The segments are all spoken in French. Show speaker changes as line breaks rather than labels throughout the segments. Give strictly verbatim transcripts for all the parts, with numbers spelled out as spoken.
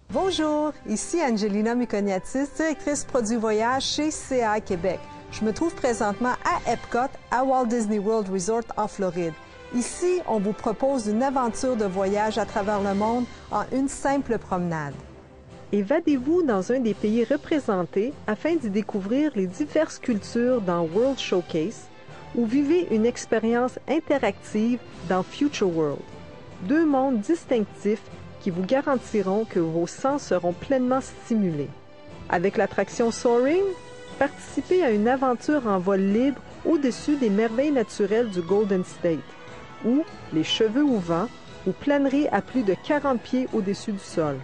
Bonjour, ici Angelina Mukoniatis, directrice produit voyage chez C A Québec. Je me trouve présentement à Epcot, à Walt Disney World Resort en Floride. Ici, on vous propose une aventure de voyage à travers le monde en une simple promenade. Évadez-vous dans un des pays représentés afin d'y découvrir les diverses cultures dans World Showcase ou vivez une expérience interactive dans Future World. Deux mondes distinctifs qui vous garantiront que vos sens seront pleinement stimulés. Avec l'attraction Soaring, participez à une aventure en vol libre au-dessus des merveilles naturelles du Golden State, ou les cheveux au vent, ou planerez à plus de quarante pieds au-dessus du sol.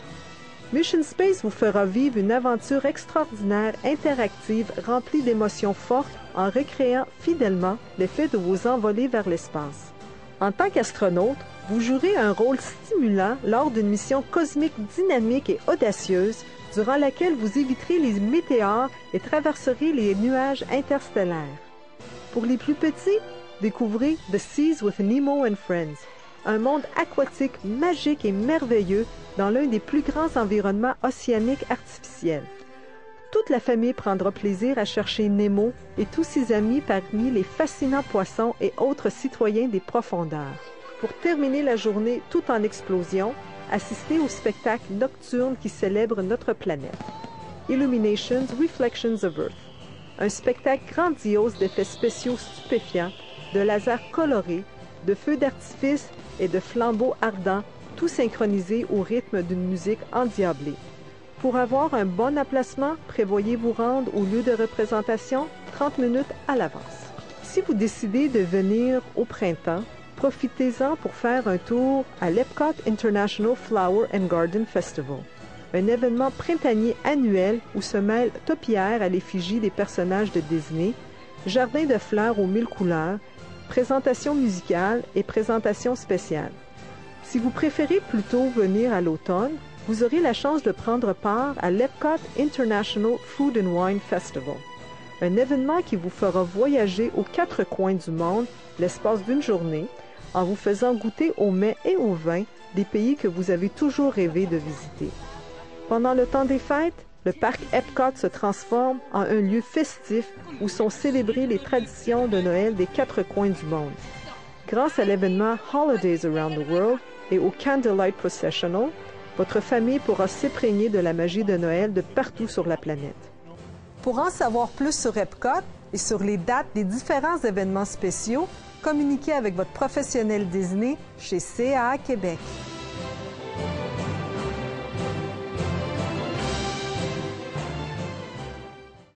Mission Space vous fera vivre une aventure extraordinaire, interactive, remplie d'émotions fortes en recréant fidèlement l'effet de vous envoler vers l'espace. En tant qu'astronaute, vous jouerez un rôle stimulant lors d'une mission cosmique dynamique et audacieuse durant laquelle vous éviterez les météores et traverserez les nuages interstellaires. Pour les plus petits, découvrez The Seas with Nemo and Friends, un monde aquatique magique et merveilleux dans l'un des plus grands environnements océaniques artificiels. Toute la famille prendra plaisir à chercher Nemo et tous ses amis parmi les fascinants poissons et autres citoyens des profondeurs. Pour terminer la journée tout en explosion, assistez au spectacle nocturne qui célèbre notre planète. Illuminations Reflections of Earth, un spectacle grandiose d'effets spéciaux stupéfiants, de lasers colorés, de feux d'artifice et de flambeaux ardents, tout synchronisé au rythme d'une musique endiablée. Pour avoir un bon emplacement, prévoyez vous rendre au lieu de représentation trente minutes à l'avance. Si vous décidez de venir au printemps, profitez-en pour faire un tour à l'Epcot International Flower and Garden Festival, un événement printanier annuel où se mêlent topiaires à l'effigie des personnages de Disney, jardins de fleurs aux mille couleurs, présentations musicales et présentations spéciales. Si vous préférez plutôt venir à l'automne, vous aurez la chance de prendre part à l'Epcot International Food and Wine Festival, un événement qui vous fera voyager aux quatre coins du monde l'espace d'une journée en vous faisant goûter aux mets et aux vins des pays que vous avez toujours rêvé de visiter. Pendant le temps des fêtes, le parc Epcot se transforme en un lieu festif où sont célébrées les traditions de Noël des quatre coins du monde. Grâce à l'événement Holidays Around the World et au Candlelight Processional, votre famille pourra s'imprégner de la magie de Noël de partout sur la planète. Pour en savoir plus sur Epcot et sur les dates des différents événements spéciaux, communiquez avec votre professionnel Disney chez C A Québec.